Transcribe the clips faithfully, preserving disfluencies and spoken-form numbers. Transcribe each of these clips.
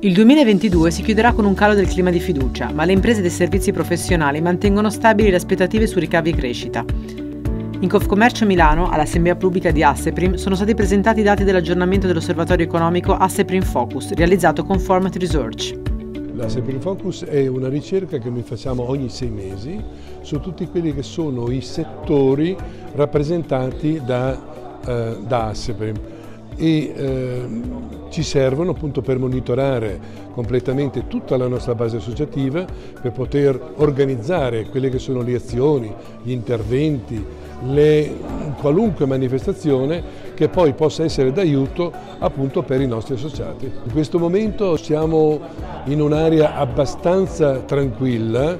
Il duemilaventidue si chiuderà con un calo del clima di fiducia, ma le imprese dei servizi professionali mantengono stabili le aspettative su ricavi e crescita. In Confcommercio Milano, all'assemblea pubblica di Asseprim, sono stati presentati i dati dell'aggiornamento dell'osservatorio economico Asseprim Focus, realizzato con Format Research. L'Asseprim Focus è una ricerca che noi facciamo ogni sei mesi su tutti quelli che sono i settori rappresentati da, eh, da Asseprim. e eh, ci servono appunto per monitorare completamente tutta la nostra base associativa, per poter organizzare quelle che sono le azioni, gli interventi, le, qualunque manifestazione che poi possa essere d'aiuto appunto per i nostri associati. In questo momento siamo in un'area abbastanza tranquilla.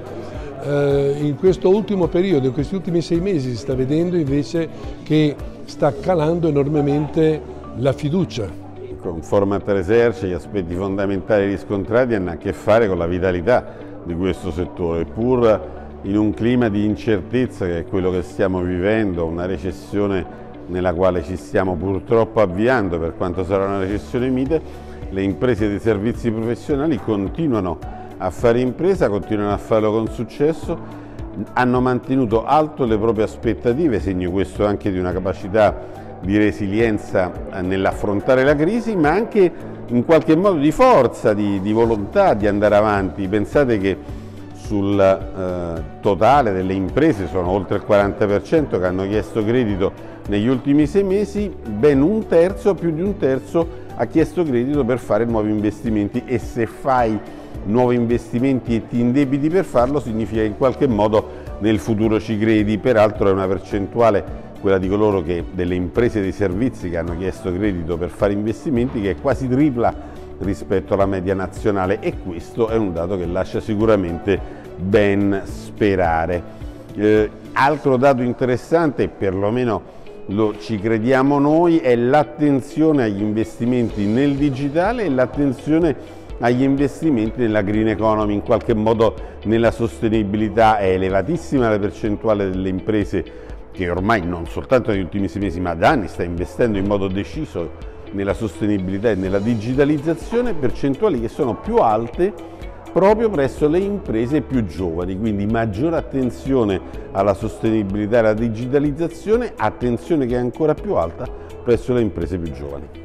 Eh, in questo ultimo periodo, in questi ultimi sei mesi, si sta vedendo invece che sta calando enormemente la fiducia. Con Format Research gli aspetti fondamentali riscontrati hanno a che fare con la vitalità di questo settore, pur in un clima di incertezza che è quello che stiamo vivendo, una recessione nella quale ci stiamo purtroppo avviando, per quanto sarà una recessione mite, le imprese dei servizi professionali continuano a fare impresa, continuano a farlo con successo, hanno mantenuto alto le proprie aspettative, segno questo anche di una capacità di resilienza nell'affrontare la crisi, ma anche in qualche modo di forza, di, di volontà di andare avanti. Pensate che sul eh, totale delle imprese sono oltre il quaranta per cento che hanno chiesto credito negli ultimi sei mesi, ben un terzo, più di un terzo, ha chiesto credito per fare nuovi investimenti, e se fai nuovi investimenti e ti indebiti per farlo significa che in qualche modo nel futuro ci credi. Peraltro è una percentuale, quella di coloro che, delle imprese dei servizi che hanno chiesto credito per fare investimenti, che è quasi tripla rispetto alla media nazionale, e questo è un dato che lascia sicuramente ben sperare. Eh, altro dato interessante, perlomeno lo ci crediamo noi, è l'attenzione agli investimenti nel digitale e l'attenzione agli investimenti nella green economy, in qualche modo nella sostenibilità. È elevatissima la percentuale delle imprese che ormai non soltanto negli ultimi sei mesi ma da anni sta investendo in modo deciso nella sostenibilità e nella digitalizzazione, percentuali che sono più alte proprio presso le imprese più giovani, quindi maggiore attenzione alla sostenibilità e alla digitalizzazione, attenzione che è ancora più alta presso le imprese più giovani.